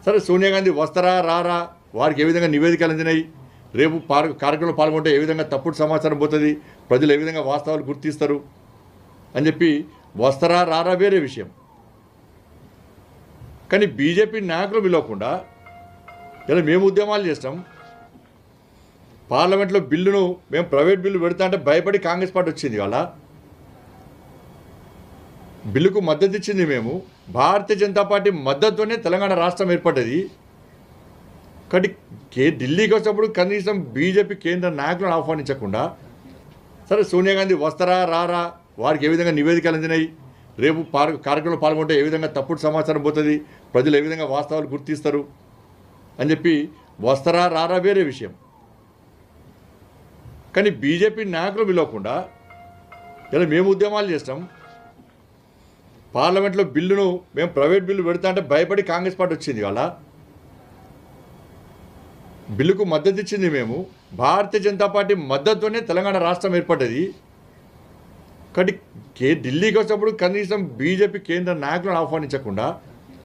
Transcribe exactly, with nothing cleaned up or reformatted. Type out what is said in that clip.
సరే సోనియా గాంధీ వస్తారా రారా, వారికి ఏ విధంగా నివేదికలు అందినాయి, రేపు పార్ కార్యక్రమంలో పాల్గొంటే ఏ విధంగా తప్పుడు సమాచారం పోతుంది, ప్రజలు ఏ విధంగా వాస్తవాలు గుర్తిస్తారు అని చెప్పి వస్తారా రారా వేరే విషయం. కానీ బీజేపీ నాయకులు పిలవకుండా ఇలా మేము ఉద్యమాలు చేస్తాం, పార్లమెంట్లో బిల్లును మేము ప్రైవేట్ బిల్లు పెడతా అంటే భయపడి కాంగ్రెస్ పార్టీ వచ్చింది. వాళ్ళ బిల్లుకు మద్దతు ఇచ్చింది మేము, భారతీయ జనతా పార్టీ మద్దతుతోనే తెలంగాణ రాష్ట్రం ఏర్పడ్డది. కాబట్టి కే ఢిల్లీకి వచ్చినప్పుడు కనీసం బీజేపీ కేంద్ర నాయకులను ఆహ్వానించకుండా సరే సోనియా గాంధీ వస్తారా రారా, వారికి ఏ విధంగా నివేదికలు అందినాయి, రేపు పార్ కార్యక్రమంలో పాల్గొంటే ఏ విధంగా తప్పుడు సమాచారం పోతుంది, ప్రజలు ఏ విధంగా వాస్తవాలు గుర్తిస్తారు అని చెప్పి వస్తారా రారా వేరే విషయం. కానీ బీజేపీ నాయకులు పిలవకుండా ఇలా మేము ఉద్యమాలు చేస్తాం, పార్లమెంట్లో బిల్లును మేము ప్రైవేట్ బిల్లు పెడతా అంటే భయపడి కాంగ్రెస్ పార్టీ వచ్చింది. వాళ్ళ బిల్లుకు మద్దతు ఇచ్చింది మేము, భారతీయ జనతా పార్టీ మద్దతుతోనే తెలంగాణ రాష్ట్రం ఏర్పడ్డది. కాబట్టి కే ఢిల్లీకి వచ్చినప్పుడు కనీసం బీజేపీ కేంద్ర నాయకులను ఆహ్వానించకుండా